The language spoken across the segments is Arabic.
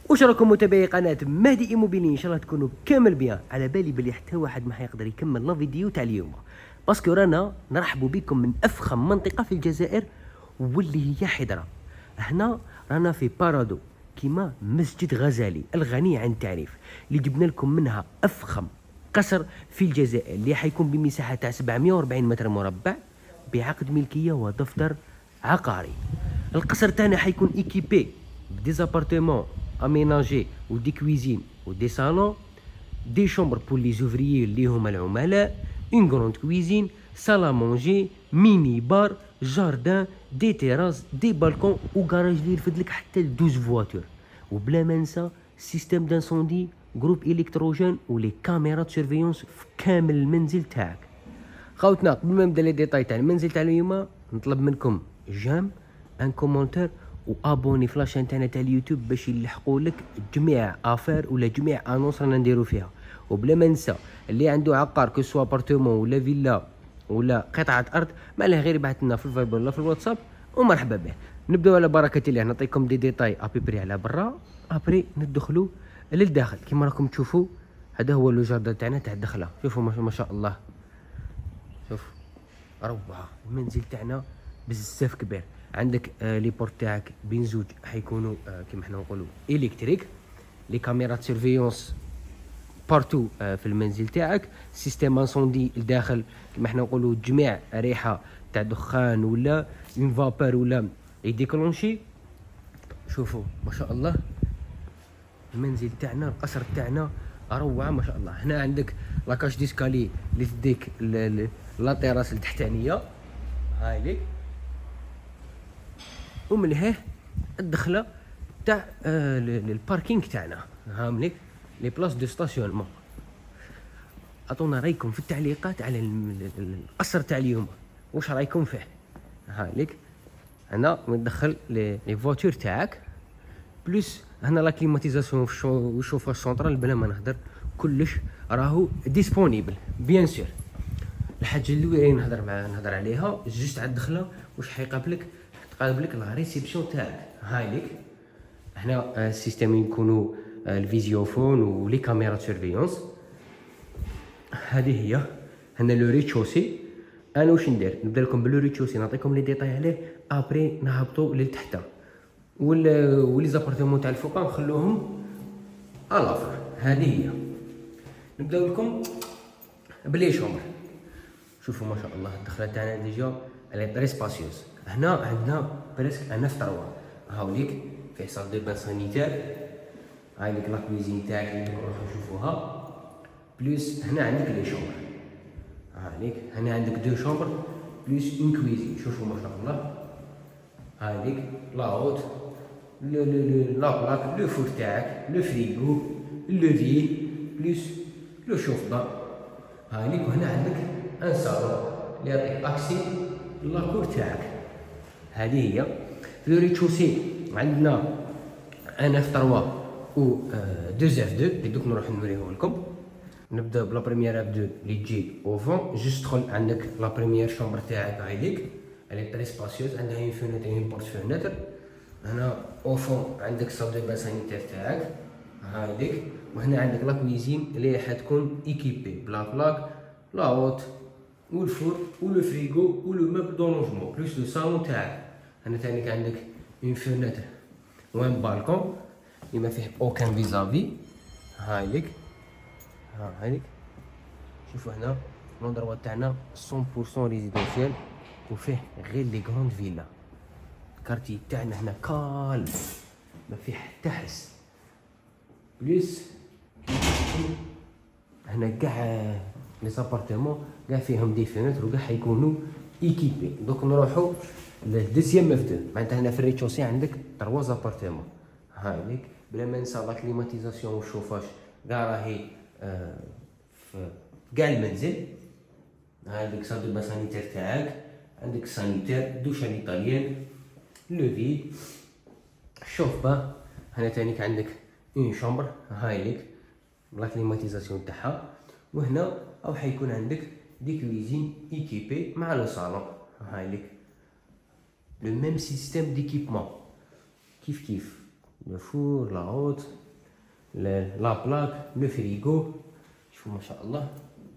واش راكم متابعي قناه مهدي ايموبيلي؟ ان شاء الله تكونوا كامل بيان. على بالي بلي حتى واحد ما حيقدر يكمل لا فيديو تاع اليوم، باسكو رانا نرحبوا بكم من افخم منطقه في الجزائر واللي هي حضره. هنا رانا في بارادو كيما مسجد غزالي الغني عن التعريف، اللي جبنا لكم منها افخم قصر في الجزائر اللي حيكون بمساحه تاع 740 متر مربع بعقد ملكيه ودفتر عقاري. القصر تاعنا حيكون ايكيبي بديزابارتمون اميناجي ودي كويزين ودي صالون، دي شومبر بور لي زوفريي اللي هما العملاء، اون غروند كويزين، سالا مونجي، ميني بار، جاردان، دي تيراس، دي بالكون وكراج اللي يرفد لك حتى 12 فواتور. وبلا ما ننسى سيستم دانسوندي، جروب الكتروجين ولي كاميرا سيرفيونس في كامل المنزل تاعك. خوتنا قبل ما نبدا لي ديتاي تاع المنزل تاع اليوم، نطلب منكم جيم ان كومونتير وابوني في لاشين تاعنا تاع اليوتيوب باش يلحقوا لك جميع افير ولا جميع انونس رانا نديرو فيها. وبلا ما ننسى اللي عنده عقار كو سوا ابارتمون ولا فيلا ولا قطعه ارض، ما له غير يبعث لنا في الفايبر ولا في الواتساب ومرحبا به. نبداو على بركه الله، نعطيكم دي ديتاي ابيبري على برا، ابري ندخلوا للداخل. كيما راكم تشوفوا هذا هو لو جاردان تاعنا تاع الدخله. شوفوا ما شاء الله، شوف روعه. المنزل تاعنا بزاف كبير. عندك لي بورت تاعك بين زوج حيكونوا كيما حنا نقولوا الكتريك، لي كاميرات سيرفيونس بارتو في المنزل تاعك، سيستم انسوندي لداخل كيما حنا نقولوا جميع ريحه تاع دخان ولا اون فابور ولا يديكلونشي. شوفوا ما شاء الله المنزل تاعنا، القصر تاعنا روعه ما شاء الله. هنا عندك لاكاش ديسكالي اللي تديك لا تيراس التحتانيه، هاي ليك. ومن هيه الدخله تاع الباركينغ تاعنا، هامليك لي بلاص دو ستاسيونمون. عطونا رايكم في التعليقات على القصر تاع اليوم، واش رايكم فيه. هاليك هنا ندخل لي فواتور تاعك، بلوس هنا لا كليماتيزاسيون والشوفاج سونطرال بلا ما نهضر، كلش راهو ديسپونيبل بيان سور. الحاجه اللي نهضر عليها جوست على الدخله واش حيقابلك، تقابلك لا ريسيبسيون تاعك. هاي ليك هنا السيستم يكونوا الفيزيوفون ولي كاميرا سيرفيونس. هذه هي هنا لو ريتشوسي. انا واش ندير، نبدا لكم بلو ريتشوسي نعطيكم لي ديتاي عليه، ابري نهبطوا لتحت ولي زابارتمون تاع الفوق نخلوهم الافر. هذه هي نبداو لكم بلي شومبر. شوفوا ما شاء الله الدخله تاعنا ديجا الي تري سباسيوس. هنا عندنا بريسك انا في 3. هاوليك فيه صال دو بان سانيتير، هاي ليك لا كويزين تاعك اللي نروحو نشوفوها، بلوس هنا عندك لي شومبر. هاوليك هنا عندك 2 شومبر بلوس اون كويزين. شوفوا ما شاء الله هاي ليك لا هوت لا بلاك، لو فور تاعك، لو فريغو، لو في بلوس لو شوفضا. هاي ليك وهنا عندك ان صالون اللي يعطيك اكسي لاكور تاعك. هذه هي في لو ريتشوسي عندنا انا في 3 و 2 اف 2 اللي دوك نروح نوريه لكم. نبدا بلا بريمير اف 2 اللي تجي او فون، جوست تدخل عندك لا بريمير شومبر تاعك هاي ليك الي تري سباسيوس، عندها اون فونيتر اون بورت فونيتر. هنا او فون عندك صال دو بان سانيتير تاعك، هاي ليك. وهنا عندك لا كويزين اللي حتكون ايكيبي بلا بلاك، لا هوت والفور ولو فريغو ولو ميبل دولونجمون بلوس لو صالون تاعك. هنا تانيك عندك اون فونيتر وان بالكون اللي ما فيه اوكان فيزافي. هاي ليك هاي ليك. شوفوا هنا لوندروا تاعنا 100% ريزيدونسيال وفيه غير لي غروند فيلا. الكارتي تاعنا هنا كالم ما فيه حتى حس، بليس هنا كاع لي زابارتمون كاع فيهم دي فينتر وكاع حيكونوا ايكيبي. دوك نروحوا للدوزيام اف 2. معناتها هنا في الريتشوسي عندك 3 زابارتمون. هاي ليك بلا ما ننسى لا كليماتيزاسيون والشوفاج كاع راهي في كاع المنزل. هاديك صال دو بان سانيتير تاعك، عندك سانيتير دوش الايطاليان، لو في شوف با. هنا تانيك عندك اون شومبر هاي ليك لا كليماتيزاسيون تاعها. وهنا او حيكون عندك دي كويزين ايكيبي مع لو صالون. هاي ليك لو ميم سيستيم ديكيبمون كيف لو فور، لا هوت، لا بلاك، لو فريغو. شوفوا ما شاء الله.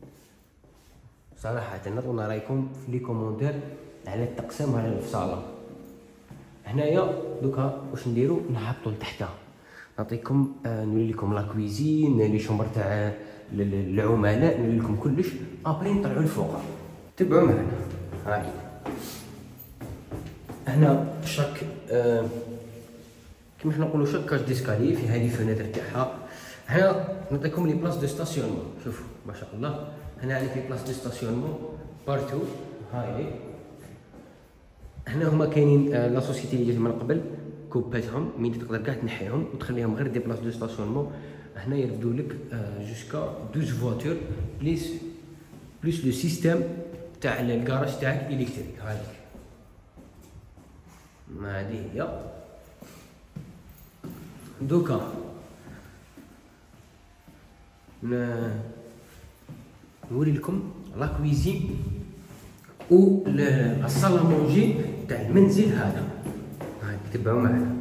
صراحة نعطونا رايكم في لي كوموندير على التقسيم وعلى الفصالة. هنايا دوكا واش نديرو؟ نهبطو لتحتها، نعطيكم نوري لكم لا كويزين، لي شومبر تاع العملاء، نوري لكم كلش. ابري نطلعو لفوق، تبعوا معنا. هاي هنا شاك كيما حنا نقولوا شاك كاج ديسكالي في هذه الفنادر تاعها. هنا نعطيكم لي بلاص دو ستاسيونمون. شوفوا ما شاء الله، هنا عندك لي بلاص دو ستاسيونمون بارتو. هاي هنا هما كاينين لا سوسيتي اللي جات من قبل كوباتهم، مين تقدر كاع تنحيهم وتخليهم غير دي بلاص دو ستاسيونمون. هنا يردوا لك جوسكا 12 فواتور بليس لو سيستيم تاع الكراج تاعك الكتريك. هاذيك ما هذه هي. دوكا نوري لكم لا كويزين و الصاله مونجي تاع المنزل هذا. هاي تبعوا معنا.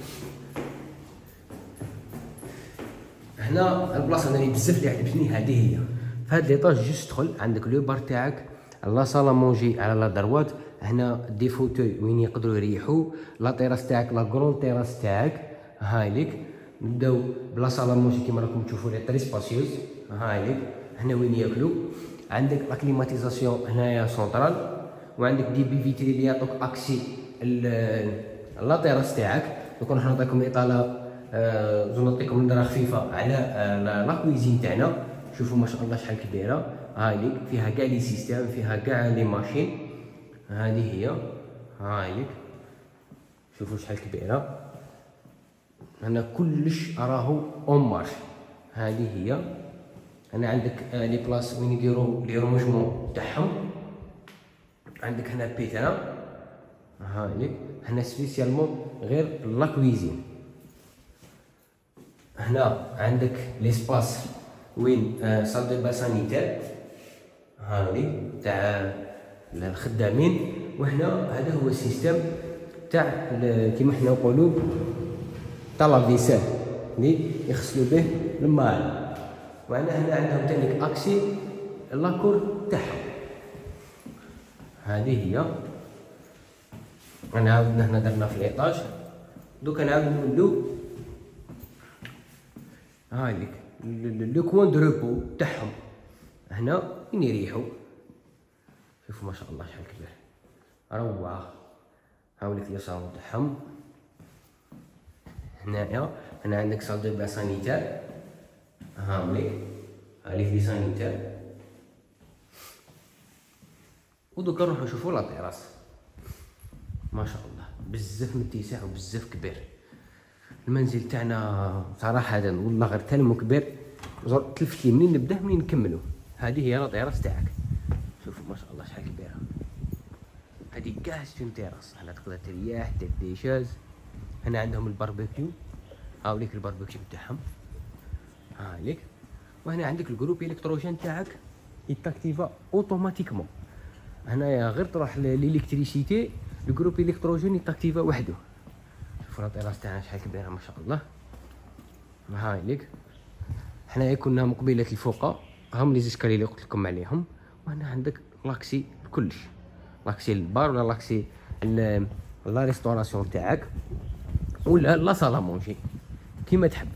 هنا البلاصه اللي بزاف اللي عجبتني هذه هي. في هذا ليطاج جوست تدخل عندك لو بار تاعك، لا صاله مونجي على لا دروات، هنا دي فوتوي وين يقدروا يريحوا، لا تيراس تاعك، لا كرون تيراس تاعك. هاي ليك نبداو بلا صاله مونجي كيما راكم تشوفوا لي تري سباسيوز. هاي ليك هنا وين ياكلوا، عندك لا كليماتيزاسيون هنايا سونطرال، وعندك دي بي فيتري اللي يعطوك اكسي لا تيراس تاعك. دوك راح نعطيكم اطاله نعطيكم نظره خفيفه على لا كويزين تاعنا. شوفوا ما شاء الله شحال كبيره. هاي ليك فيها كاع لي سيستيم، فيها كاع لي ماشين. هذه هي. هاي ليك شوفوا شحال كبيره. هنا كلش راهو اون مارش. هذه هي. هنا عندك لي بلاص وين يديروا لي رونجمون تاعهم. عندك هنا بيترا. هاي ليك هنا سبيسيالمون غير لا كويزين. هنا عندك ليسباس وين صال دو با سانيتير. هاي تاع الخدامين. وهنا هذا هو السيستم تاع كيما حنا نقولوا تاع لافيسال اللي يغسلوا به الماء. وهنا عندهم تانيك اكسي لاكور تاعهم. هذه هي. نعاودنا هنا درنا في الايطاج. دوكا نعاود نولو. هاي ليك لو كوان دو روبو تاعهم، هنا وين يريحوا. شوفوا ما شاء الله شحال كبير، روعه. هاوليك لي صالون تاعهم. هنايا عندك صال دو با سانيتير. هاوليك لي سانيتير. ودوكا نروحو نشوفو لا تيراس. ما شاء الله بزاف متسع وبزاف كبير المنزل تاعنا صراحه. والله غير تالمو كبير. تلفت لي منين نبدا منين نكملو. هذه هي لا تيراس تاعك. شوفوا ما شاء الله شحال كبيره. هذه كاع ستون تيراس. هنا تقدر تريح دير دي شاز. هنا عندهم الباربيكيو. هاوليك الباربيكيو تاعهم. هاوليك. وهنا عندك الجروب الكتروجين تاعك يتاكتيفا اوتوماتيكمون. هنايا غير تروح للالكتريسيتي الجروب الكتروجين يتاكتيفا وحده. شوفوا لا تيراس تاعنا شحال كبيره ما شاء الله. هاوليك حنايا كنا مقبله الفوق، هم لي زيسكالي اللي قلت لكم عليهم. وهنا عندك لاكسي كلش، لاكسي البار ولا لاكسي لا ريستوراسيون تاعك ولا لا صالا مونجي كيما تحب.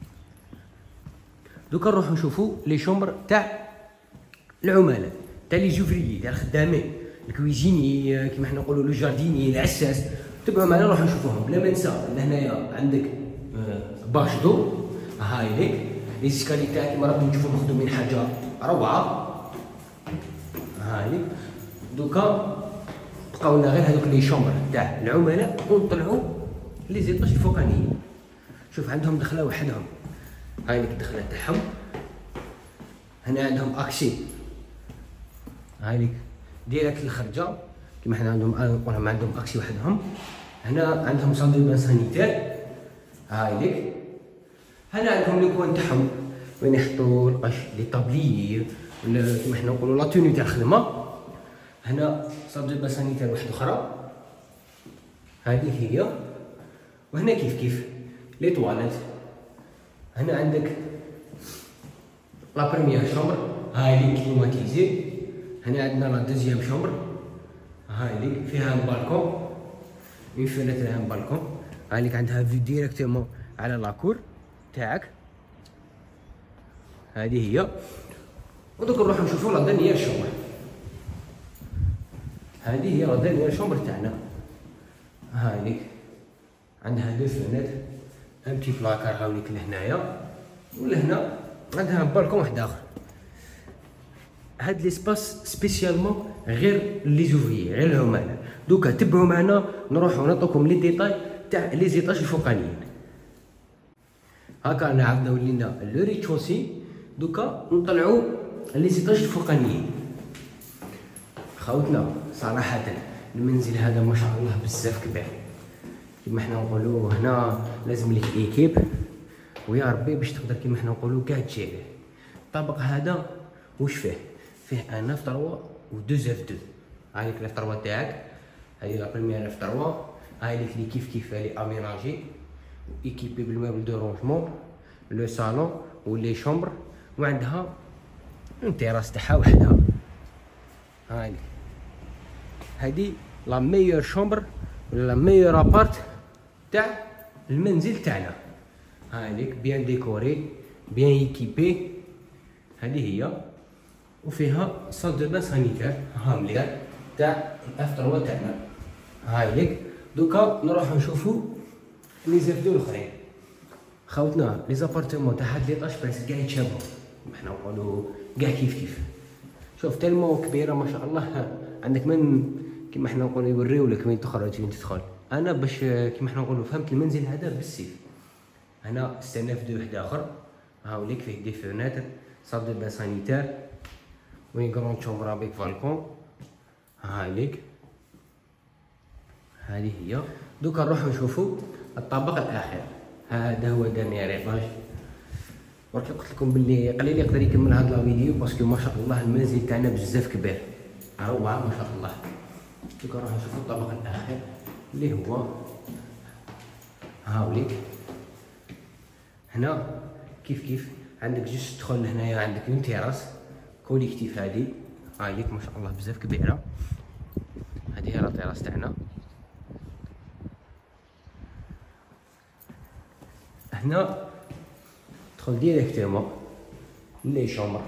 دوكا نروحو نشوفو لي شومبر تاع العملاء، تاع لي زوفريي، تاع الخدامين، الكويزيني كيما حنا نقولوا لو جارديني، العساس. تبعوا معنا نروحو نشوفوهم. بلا ما ننسى هنايا عندك باش دو. هاي ليك لي زيسكالي تاعك كيما راكم تشوفوا مخدومين حاجه روعه. هاي ليك دوكا بقاو لنا غير هذوك لي شومبر تاع العملاء ونطلعوا لي زيطاج الفوقانيين. شوف عندهم دخله وحدهم. هاي ليك الدخله تاعهم. هنا عندهم اكسي. هاي ليك ديريكت الخرجه كيما حنا نقولهم عندهم اكسي وحدهم. هنا عندهم صال دو بان سانيتير. هاي ليك هنا عندهم لي كوان تاعهم وين يحطوا القش، لي طابليي ولا كيما حنا نقولوا لا توني تاع الخدمه. هنا صال دو بان سانيتير واحده اخرى. هذه هي. وهنا كيف لي تواليت. هنا عندك لا بريميير شومبر هاي لي كليماتيزي. هنا عندنا لا دوزيام شومبر هاي لي فيها بالكون، اون فينيتر لها بالكون. هاي ليك عندها فيو ديريكتومون على لاكور تاعك. هذه هي. ودوك نروحو نشوفو لا دانيير شومبر. هذه هي لا دانيير شومبر تاعنا. هاي ليك عندها دو فينيتر، ان بتي بلاكار هاوليك لهنايا، ولهنا عندها بالكون واحد اخر. هاد ليسباس سبيسيالمون غير لي زوفيي، غير العمال. دوكا تبعوا معنا نروحو نعطوكم لي ديتاي تاع لي زيطاج الفوقانيين. هاكا انا عاودنا ولينا لو ريتشوسي. دوكا نطلعو لي زيطاج الفوقانيين. خاوتنا صراحة المنزل هذا ما شاء الله بزاف كبير، كيما حنا نقولو هنا لازم ليك ايكيب، ويا ربي باش تقدر كيما حنا نقولو كاع تجيريه. الطابق هذا واش فيه؟ فيه ان اف 3 و 2 اف 2. هاي ليك الاف 3 تاعك، هاي لا بريميير اف 3، هاي ليك لي كيف لي اميناجي ايكيبي بالموبل دو رونجمون، لو صالون ولي شومبر، وعندها اون تيراس تاعها وحدها. هاي ليك هادي لا ميور شومبر ولا لا ميور ابارت تاع المنزل تاعنا. هاي ليك بيان ديكوري بيان ايكيبي. هذه هي، وفيها صال دو بان سانيتير هاملير تاع اف 3 تاعنا. هاي ليك دوكا نروحو نشوفو لي زاف دو الاخرين. خاوتنا لي زابارتمون تاع هاد ليطاج بريسك كاع يتشابهو، حنا نقولو كاع كيف. شوف تالمون كبيره ما شاء الله. عندك من كيما حنا نقولو يوريولك وين تخرج وين تدخل. انا باش كيما حنا نقولو فهمت المنزل هذا بالسيف. هنا استناف دو واحد اخر، هاوليك فيه دي فوناتر، صال دو بان سانيتير، وين كرون شومبر افيك بالكون. هاي ليك هذه هي. دوكا نروحو نشوفو الطابق الاخير. هذا هو دانيير ايطاج. برك قلت لكم باللي قليل يقدر يكمل هذا الفيديو باسكو ما شاء الله المنزل تاعنا بزاف كبير، روعه ما شاء الله. دوكا نروحو نشوفو الطابق الاخير اللي هو هاوليك. هنا كيف عندك جوج تدخل لهنايا، عندك اون تيراس كوليكتيف. هادي هاي ليك ما شاء الله بزاف كبيره. هذه هي لا تيراس تاعنا. هنا تدخل ديريكتومون لي شومبر.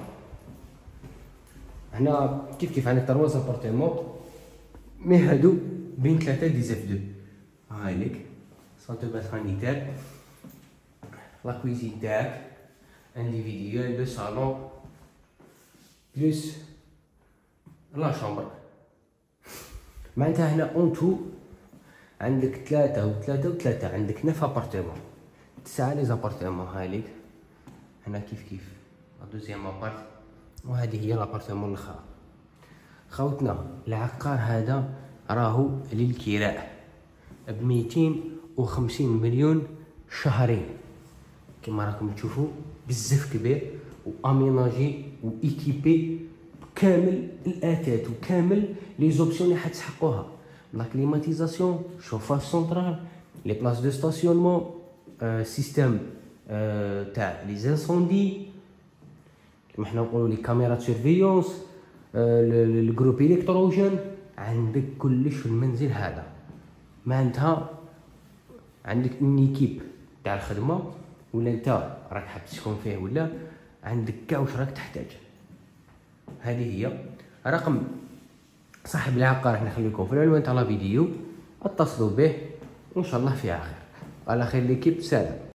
هنا كيف عندك 3 زابارتمون، مي هادو بين 3 دي زاف 2. هاي ليك صال دو بان سانيتير، لا كويزين تاعك انديفيديوال، لو صالون بلوس لا شومبر. معناتها هنا اون تو عندك 3 و 3 و 3، عندك 9 ابارتمون، 9 لي زابارتمون. هاي ليك هنا كيف لا دوزيام ابارت، وهذه هي لابارتمون الاخرى. خوتنا العقار هذا راهو للكراء ب 250 مليون شهرين. كما راكم تشوفوا بزاف كبير واميناجي وايكيبي كامل الاتات وكامل لي زوبسيون اللي حتسحقوها. لا كليماتيزاسيون، شوفاج سونترال، لي بلاص دو ستاسيونمون، سيستيم تاع لي زانسوندي، كما حنا نقولوا لي كاميرا سيرفيونس، الجروب الكتروجين. عندك كلش في المنزل هذا. معناتها عندك اون ايكيب تاع الخدمه، ولا انت راك حاب تسكن فيه، ولا عندك كاع واش راك تحتاج. هذه هي رقم صاحب العقار، راح نخلي لكم في العنوان تاع الفيديو، اتصلوا به وان شاء الله في خير. على خير ليكيب، سلام.